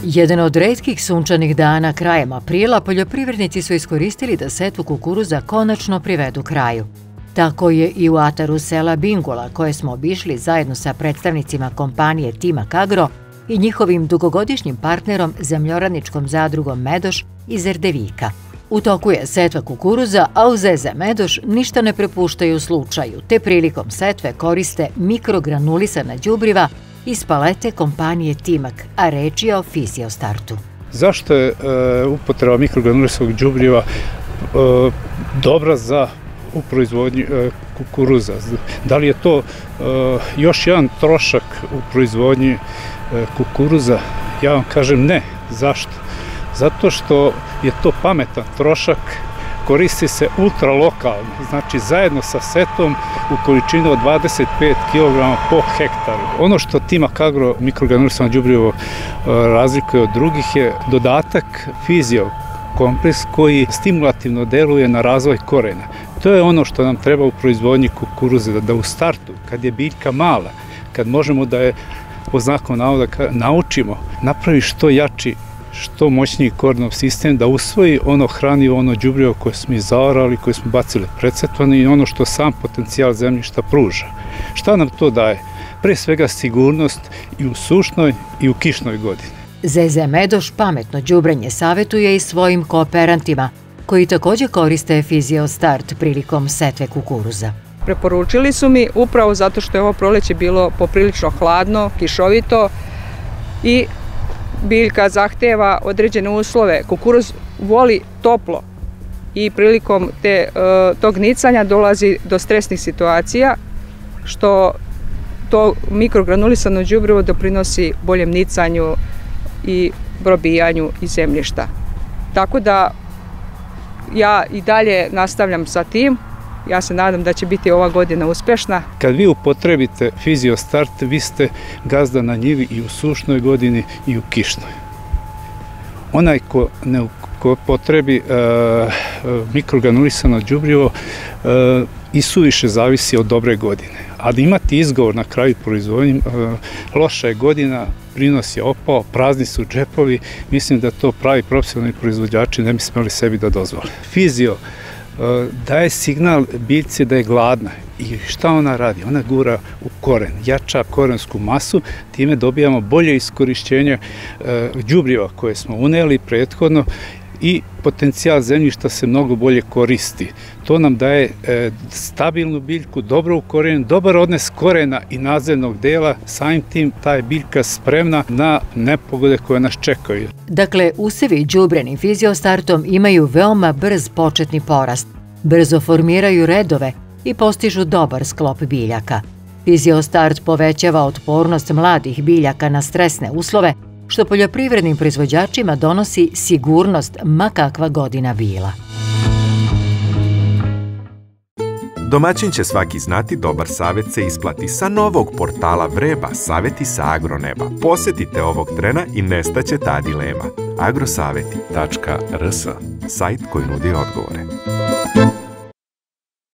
Jedan od retkih sunčanih dana krajem aprila poljoprivrednici su iskoristili da setvu kukuruza konačno privedu kraju. Tako je i u ataru sela Bingula, koje smo obišli zajedno sa predstavnicima kompanije Timak Agro i njihovim dugogodišnjim partnerom zemljoradničkom zadrugom Medoš iz Erdevika. U toku je setva kukuruza, a u ZZ Medoš ništa ne prepuštaju slučaju, te prilikom setve koriste mikrogranulisana đubriva iz palete kompanije Timak, a reč je o Fiziostartu. Zašto je upotreba mikrogranulisanog đubriva dobra u proizvodnji kukuruza? Da li je to još jedan trošak u proizvodnji kukuruza? Ja vam kažem ne. Zašto? Zato što je to pametan trošak, koristi se ultralokalno, znači zajedno sa setvom u količini od 25 kg po hektaru. Ono što Timak Agro mikrogranulisano đubrivo razlikuje od drugih je dodatak Fizio kompleks koji stimulativno deluje na razvoj korena. To je ono što nam treba u proizvodnji kukuruze, da u startu, kad je biljka mala, kad možemo da je po znaku navoda naučimo, napravi što jači, što moćniji korenov sistem, da usvoji ono hranivo, ono đubrivo koje smo zaorali, koje smo bacili predsetvano i ono što sam potencijal zemljišta pruža. Šta nam to daje? Pre svega sigurnost i u sušnoj i u kišnoj godini. ZZ Medoš pametno đubrenje savetuje i svojim kooperantima, koji također koriste Fiziostart prilikom setve kukuruza. Preporučili su mi upravo zato što je ovo proleće bilo poprilično hladno, kišovito i biljka zahteva određene uslove. Kukuruz voli toplo i prilikom tog nicanja dolazi do stresnih situacija, što to mikrogranulisano đubrivo doprinosi boljem nicanju i probijanju iz zemljišta. Tako da ja i dalje nastavljam sa tim. Ja se nadam da će biti ova godina uspešna. Kad vi upotrebite Fiziostart, vi ste gazda na njivi i u sušnoj godini i u kišnoj. Onaj ko ne upotrebi mikrogranulisano đubrivo i suviše zavisi od dobre godine. Ali imati izgovor na kraju proizvodnje, loša je godina, prinos je opao, prazni su džepovi, mislim da to pravi profesionalni proizvođači ne bi smeli sebi da dozvole. Fizio daje signal biljci da je gladna i šta ona radi? Ona gura u koren, jača korensku masu, time dobijamo bolje iskorišćenje đubriva koje smo uneli prethodno i potencijal zemljišta se mnogo bolje koristi. To nam daje stabilnu biljku, dobro ukorenjen, dobar odnos korena i nadzemnog dela, samim tim ta je biljka spremna na nepogode koje nas čekaju. Dakle, usevi đubrenim Fiziostartom imaju veoma brz početni porast, brzo formiraju redove i postižu dobar sklop biljaka. Fiziostart povećava otpornost mladih biljaka na stresne uslove, što poljoprivrednim proizvođačima donosi sigurnost ma kakva godina bila. Domaćin će svaki znati, dobar savjet se isplati. Sa novog portala Vreba, savjeti sa agroneba. Posjetite ovog trena i nestaće ta dilema. agrosaveti.rs, sajt koji nudi odgovore.